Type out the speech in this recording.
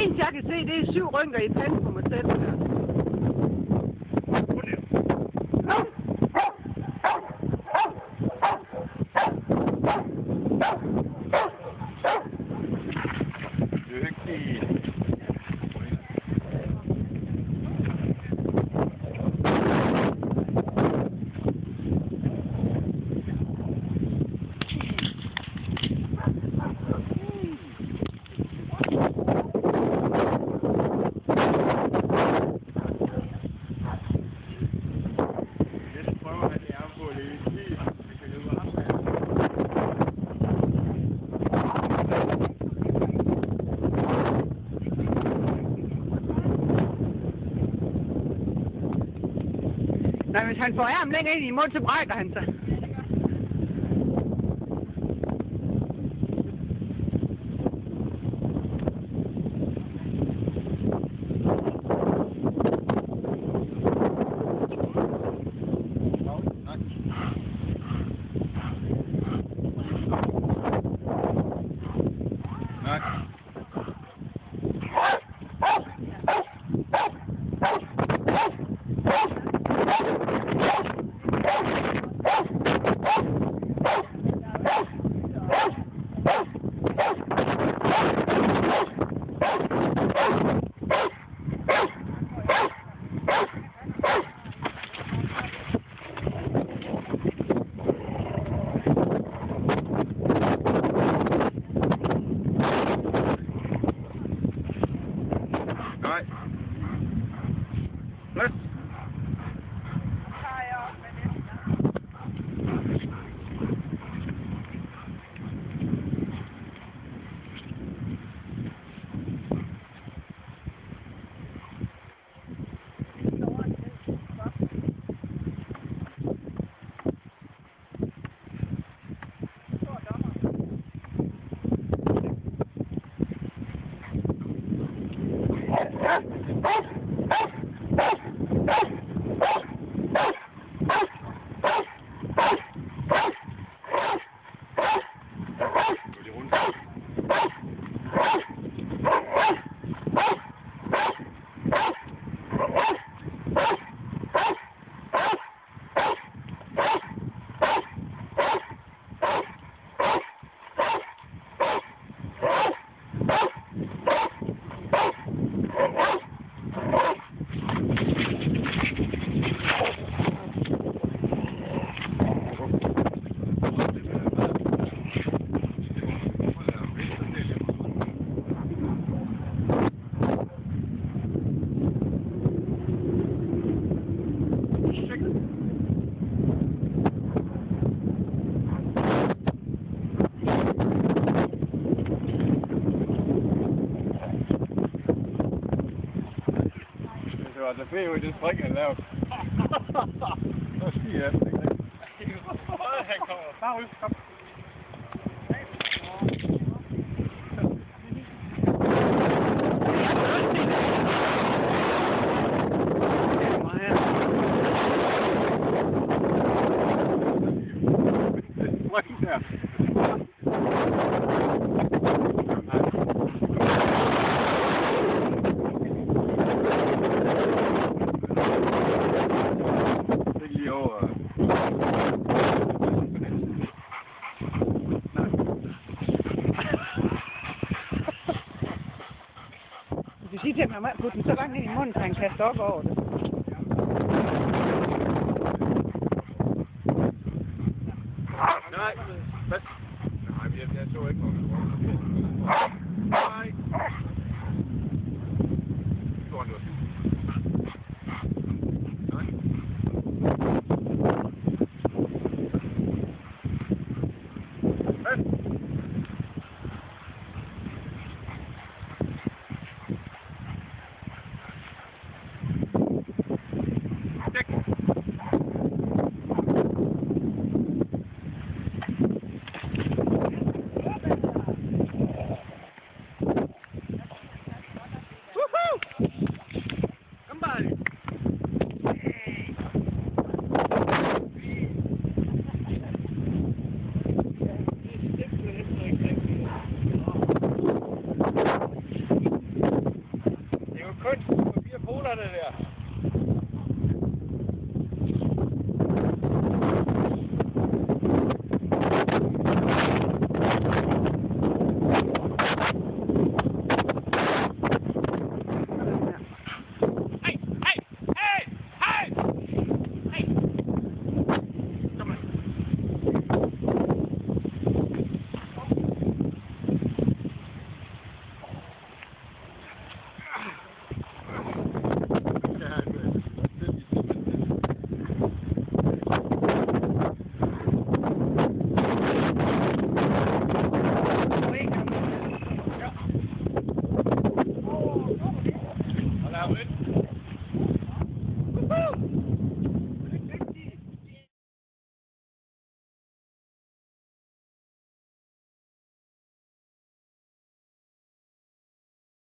eneste jeg kan se, det er 7 rynker i panden på mig selv. Nej, hvis han får armen længere ind i munden, så brækker han sig. Det var fedt, det spring, han lavede. Så stiger jeg efter, ikke? Han kommer bare ud. Kom. Spring der. Du siger til ham, at man putte den så langt ind i munden, så han kaster op over det. Nej, hvad? Nej, jeg så ikke noget. Nej. Så er det også. kunst på 4 poler, det der.